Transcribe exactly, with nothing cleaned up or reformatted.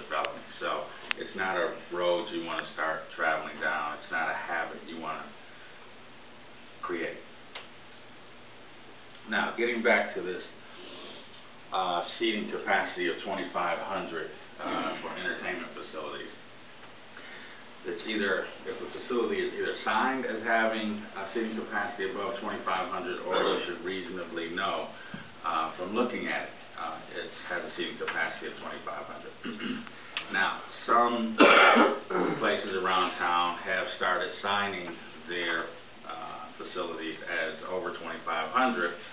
development. So it's not a road you want to start traveling down. It's not a habit you want to create. Now, getting back to this uh, seating capacity of twenty-five hundred uh, for entertainment facilities. It's either, if the facility is either signed as having a seating capacity above twenty-five hundred, or you should reasonably know uh, from looking at it, uh, it has a seating capacity of twenty-five hundred. Now, some places around town have started signing their uh, facilities as over twenty-five hundred,